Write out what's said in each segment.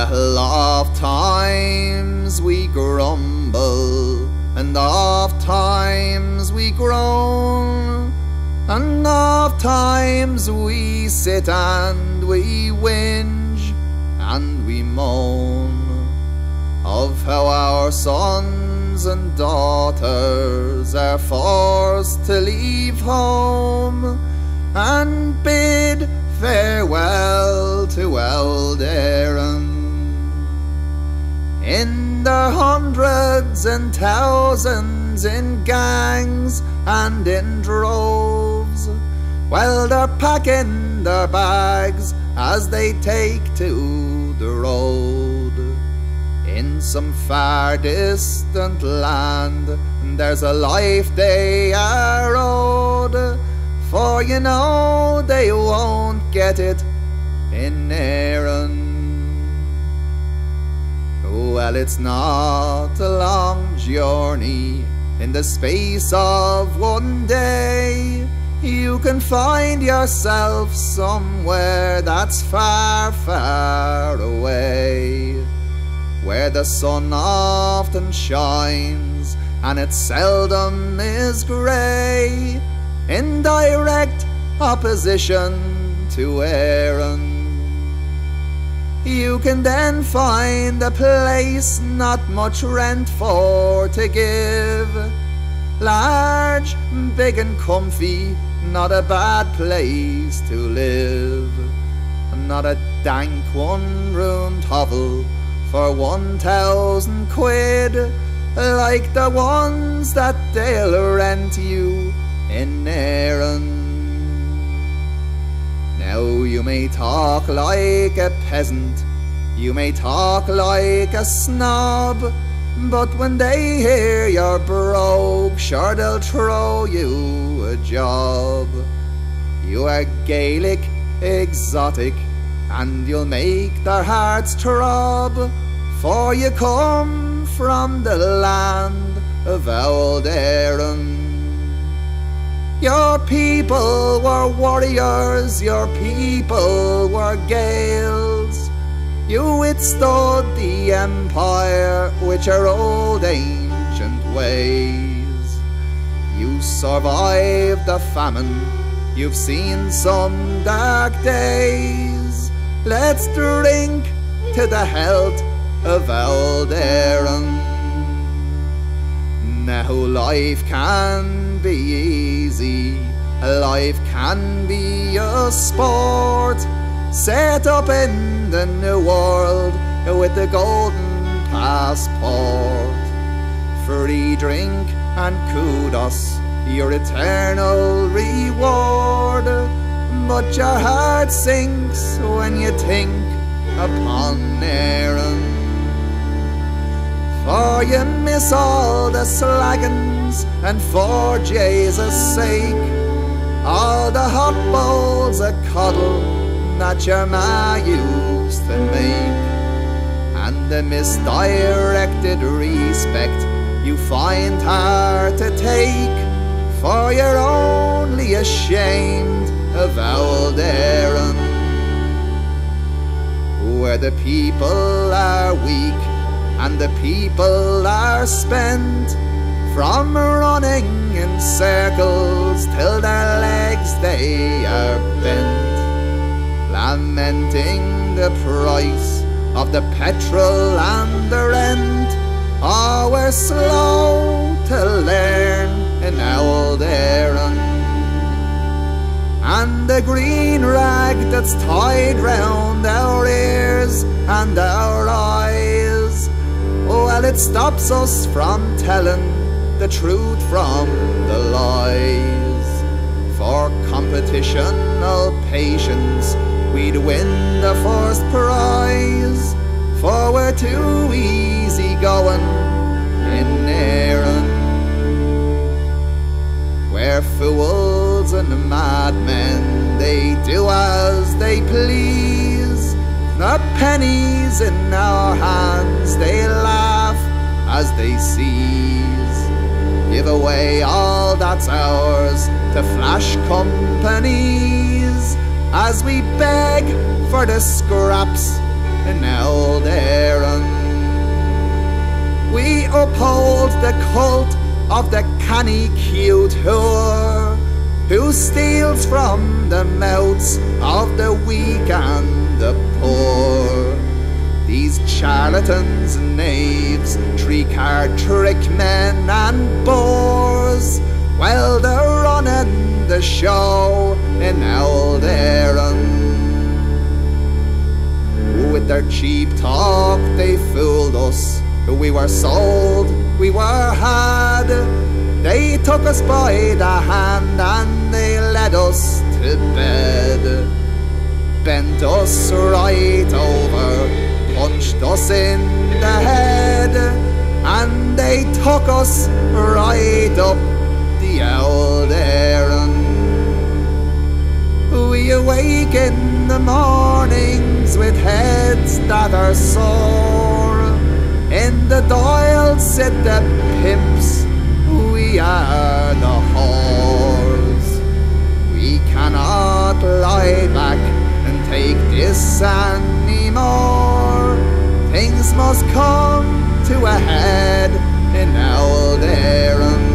Well, oft times we grumble, and oft times we groan, and oft times we sit and we whinge and we moan of how our sons and daughters are forced to leave home and bid farewell to old Erin. In their hundreds and thousands, in gangs and in droves, while they're packing their bags as they take to the road. In some far distant land there's a life they are owed, for you know they won't get it in Erin. Well, it's not a long journey. In the space of one day you can find yourself somewhere that's far, far away, where the sun often shines and it seldom is grey, in direct opposition to Erin. You can then find a place not much rent for to give, large, big and comfy, not a bad place to live. Not a dank one-roomed hovel for 1,000 quid, like the ones that they'll rent you in Erin. Now you may talk like a peasant, you may talk like a snob, but when they hear you're broke, sure they'll throw you a job. You are Gaelic, exotic, and you'll make their hearts throb, for you come from the land of old Erin. Your people were warriors, your people were Gaels. You withstood the empire with your old ancient ways. You survived the famine, you've seen some dark days. Let's drink to the health of old Erin. Now life can be easy, life can be a sport, set up in the new world with the golden passport. Free drink and kudos, your eternal reward, but your heart sinks when you think upon Erin. For you miss all the slaggins, and for Jesus' sake, all the hot bowls of coddle that your ma used to make, and the misdirected respect you find hard to take, for you're only ashamed of old Erin, where the people are weak and the people are spent from running in circles till their legs they are bent, lamenting the price of the petrol and the rent. Oh, we're slow to learn in old Erin, and the green rag that's tied round our ears and our eyes, well, it stops us from telling the truth from the lies. For competitional patience we'd win the first prize, for we're too easy going in Erin, where fools and madmen they do as they please. The pennies in our hands they laugh as they seize, give away all that's ours to flash companies, as we beg for the scraps in old Erin. We uphold the cult of the canny cute who steals from the mouths of the weak and the poor. These charlatans and knaves, three-card trick men and bores, well, they're running the show in old Erin. With their cheap talk they fooled us. We were sold, we were had. They took us by the hand and they led us to bed. Bent us right over, punched us in the head, and they took us right up the old Erin. We awake in the mornings with heads that are sore. In the dial sit the pimps, we are the whores. We cannot lie back and take this anymore. Things must come to a head in old Erin.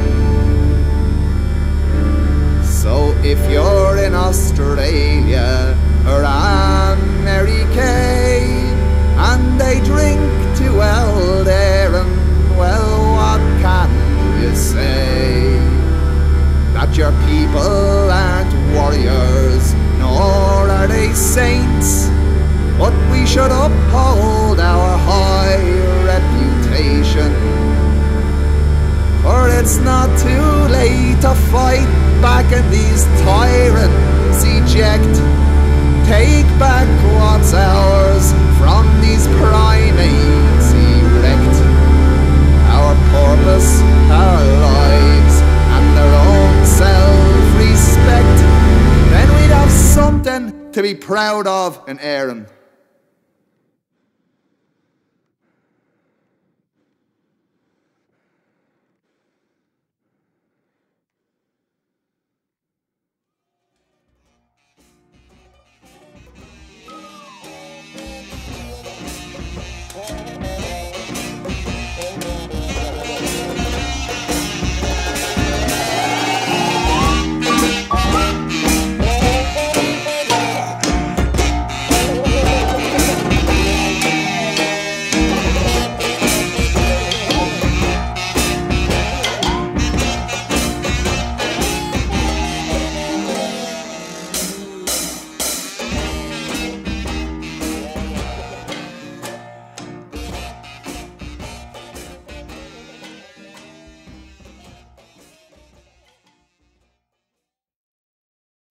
So if you're in Australia or America and they drink to old Erin, well, what can you say? That your people aren't warriors, nor are they saints, but we should uphold our high reputation. For it's not too late to fight back and these tyrants eject. Take back what's ours from these primates erect. Our purpose, our lives, and their own self-respect. Then we'd have something to be proud of in Erin.